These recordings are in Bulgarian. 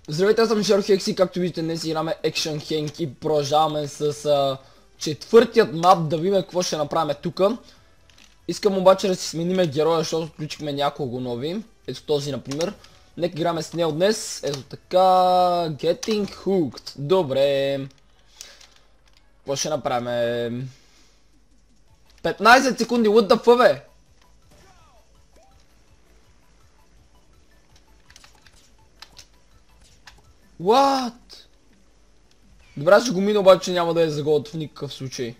Здравейте, аз съм Шеро Хекси, както виждате днес играме Action Hank и продължаваме с четвъртият мап да видим какво ще направим тук. Искам обаче да си смениме героя, защото включихме няколко нови. Ето този например. Нека играме с него днес. Ето така. Getting Hooked. Добре. Какво ще направим? 15 секунди, what the fuck, бе? What? Добре, ще го мина, обаче няма да е за гол в никакъв случай.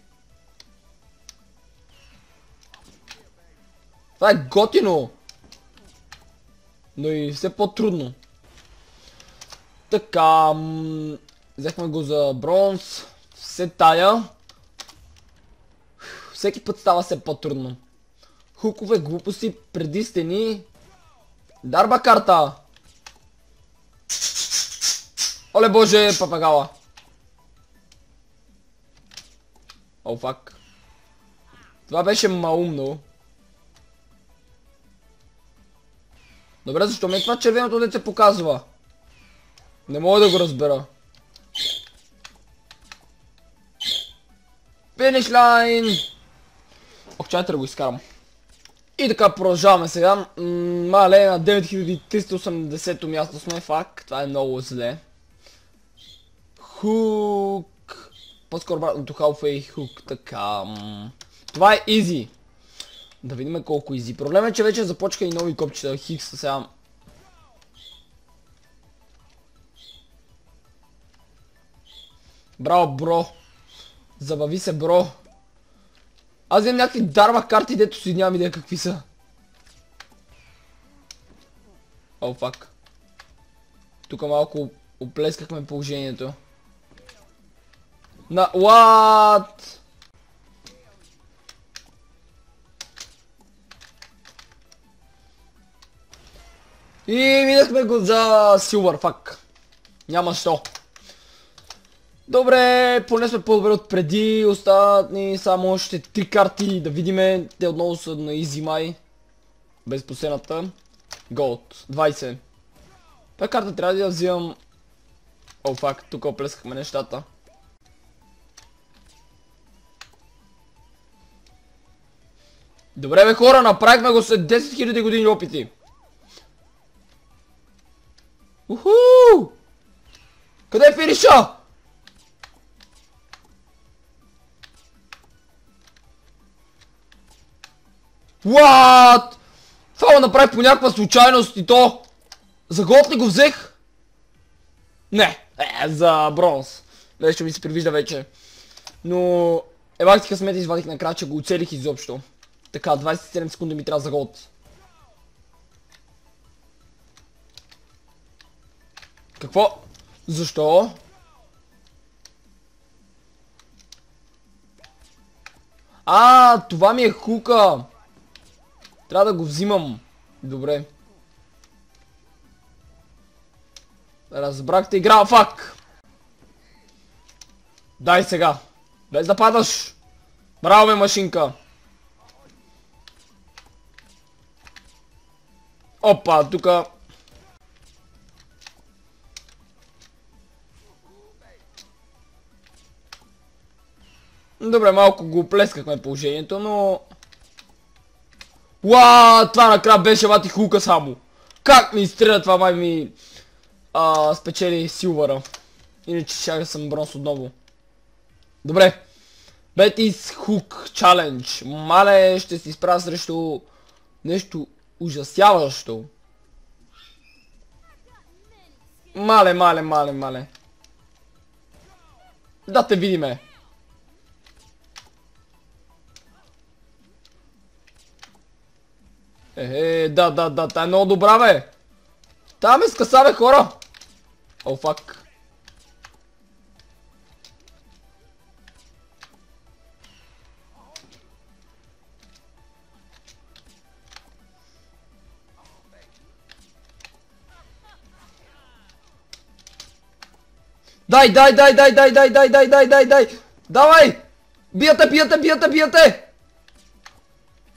Това е готино! Но и все по-трудно. Така, взехме го за бронз. Все тая. Всеки път става все по-трудно. Хукове, глупости, преди стени. Дарба карта! Оле боже, папагала! О, фак. Това беше маумно. Добре, защо ме това червеното дете показва? Не мога да го разбера. Финиш лайн! Ох, чайте да го изкарам. И така, продължаваме сега. Мале, на 9380 място сме, фак. Това е много зле. Хук. По-скоро обратното halfway хук. Така. Това е easy. Да видим колко easy. Проблем е, че вече започка и нови копчета. Хикса сега. Браво, бро. Забави се, бро. Аз имам някакви дарба карти, дето си нямам идея какви са. О, фак. Тук малко оплескахме положението. На... What? И минахме го за силвър, фак. Няма що. Добре, поне сме по-добре от преди. Остават ни само още 3 карти. Да видиме. Те отново са на Easy май. Без последната. Gold. 20. Това карта трябва да я взимам. О, фак, тук оплескахме нещата. Добре бе хора, направихме го след 10 000 години опити. Уху! Къде е финиша? What? Това го направих по някаква случайност и то... За голд ли го взех? Не, за бронз. Нещо ми се привижда вече. Но... Евак си късмет извадих накрая, че го оцелих изобщо. Така, 27 секунди ми трябва за голд. Какво? Защо? Това ми е хука. Трябва да го взимам. Добре. Разбрахте игра, фак. Дай сега. Без да падаш. Браво ме, машинка. Опа, тука. Добре, малко го плескахме положението, но... Уаа, това накрая беше бати хука само. Как ми изстреля това, май ми... спечели силвъра. Иначе ще съм бронз отново. Добре. Betty's Hook Challenge. Мале, ще се изправя срещу... нещо ужасяващо. Мале. Да те видиме. Да, та е много добра, бе. Та ме скъса, бе, хора. О, фак. Дай. Давай. Бията.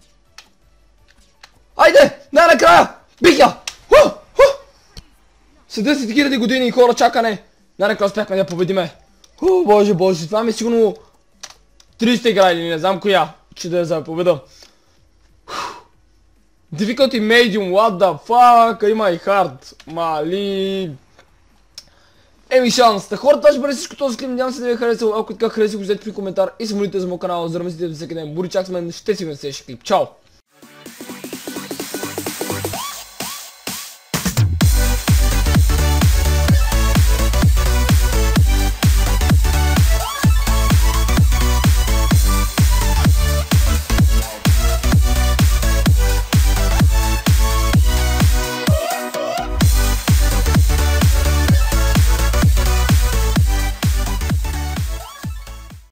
Айде, най-накрая. Бих я. След 10 000 години хора чакане. Най-накрая успяхме да победиме. Боже, боже, това ми е сигурно 30 игра или не знам коя, че да я победа. Difficulty medium, what the fuck, има и hard. Мали. Еми шанс, хората ще бъде всичко този клип, надявам се да ви е харесал, ако така хареса го взете при коментар и се молите за моят канал, за да ме следите всеки ден. Бури чак с мен, ще си видим в следващия клип. Чао!